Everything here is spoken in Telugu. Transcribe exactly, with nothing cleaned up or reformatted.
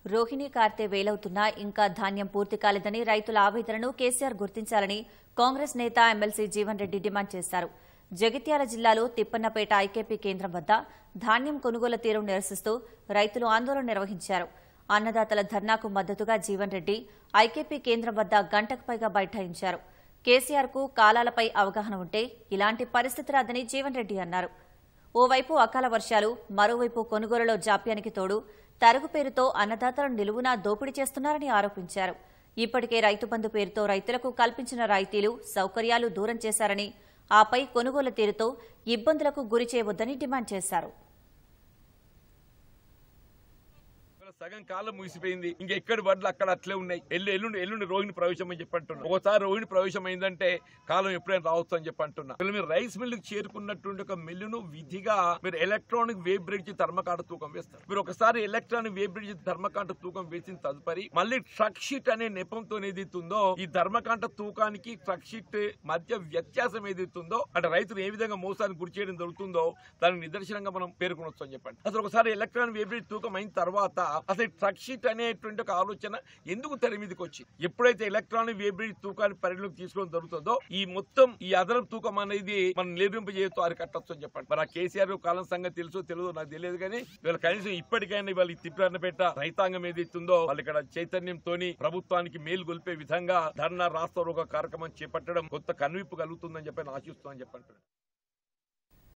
రోహిణి కార్తె వేలవుతున్నా ఇంకా ధాన్యం పూర్తి కాలేదని రైతుల ఆవేదనను కేసీఆర్ గుర్తించాలని కాంగ్రెస్ నేత ఎమ్మెల్సీ జీవన్ రెడ్డి డిమాండ్ చేశారు. జగిత్యాల జిల్లాలో తిప్పన్నపేట ఐకేపీ కేంద్రం వద్ద ధాన్యం కొనుగోలు తీరును నిరసిస్తూ రైతులు ఆందోళన నిర్వహించారు. అన్నదాతల ధర్నాకు మద్దతుగా జీవన్ రెడ్డి ఐకేపీ కేంద్రం వద్ద గంటకు పైగా బైఠాయించారు. కేసీఆర్ కు కాలాలపై అవగాహన ఉంటే ఇలాంటి పరిస్థితి రాదని జీవన్ రెడ్డి అన్నారు. ఓవైపు అకాల వర్షాలు, మరోవైపు కొనుగోలులో జాప్యానికి తోడు తరుగు పేరుతో అన్నదాతలను నిలువునా దోపిడీ చేస్తున్నారని ఆరోపించారు. ఇప్పటికే రైతు బంధు పేరుతో రైతులకు కల్పించిన రాయితీలు, సౌకర్యాలు దూరం చేశారని, ఆపై కొనుగోలు తీరుతో ఇబ్బందులకు గురి చేయవద్దని డిమాండ్ చేశారు. సగం కాలం ముగిసిపోయింది. ఇంకా ఎక్కడి వడ్లు అక్కడ అట్లే ఉన్నాయి. ఎల్లు ఎల్లుండి ఎల్లుండి రోహిణి ప్రవేశం అని చెప్పి అంటున్నా. ఒకసారి రోహిణి ప్రవేశం అయిందంటే కాలం ఎప్పుడైనా రావచ్చు అని చెప్పి అంటున్నా. మీరు రైస్ మిల్లుకి చేరుకున్నటువంటి ఒక మిల్లును విధిగా మీరు ఎలక్ట్రానిక్ వేవ్ బ్రిడ్జ్ ధర్మకాండ తూకం వేస్తారు. మీరు ఒకసారి ఎలక్ట్రానిక్ వేవ్ బ్రిడ్జ్ ధర్మకాండ తూకం వేసిన తదుపరి మళ్ళీ ట్రక్ షీట్ అనే నెపంతో ఏదైతుందో ఈ ధర్మకాండ తూకానికి ట్రక్ షీట్ మధ్య వ్యత్యాసం ఏదైతుందో అంటే రైతులు ఏ విధంగా మోసానికి గురి చేయడం జరుగుతుందో దానికి నిదర్శనంగా మనం పేర్కొనొచ్చు అని చెప్పండి. అసలు ఒకసారి ఎలక్ట్రానిక్ వేవ్ బ్రిడ్జ్ తూకం అయిన తర్వాత అసలు ట్రక్ షీట్ అనేటువంటి ఒక ఆలోచన ఎందుకు తెర మీదకి వచ్చి ఎప్పుడైతే ఎలక్ట్రానిక్ వేవ్ బ్రిడ్జ్ తూకాన్ని పరిగణలోకి తీసుకోవడం జరుగుతుందో ఈ మొత్తం ఈ అదనపు తూకం అనేది మనం నిర్మింపజేస్తూ అరికట్టచ్చు అని చెప్పండి. మరి ఆ కేసీఆర్ కాలం సంగతి తెలుసో తెలియదో నాకు తెలియదు కానీ వీళ్ళు కనీసం ఇప్పటికైనా ఇవాళ ఈ తిప్పన్నపేట రైతాంగం ఏదైతుందో వాళ్ళు ఇక్కడ చైతన్యంతో ప్రభుత్వానికి మేలు గొల్పే విధంగా ధర్నా రాస్తారోకో కార్యక్రమం చేపట్టడం కొత్త కనువిప్పు కలుగుతుందని చెప్పి ఆశిస్తామని చెప్పండి.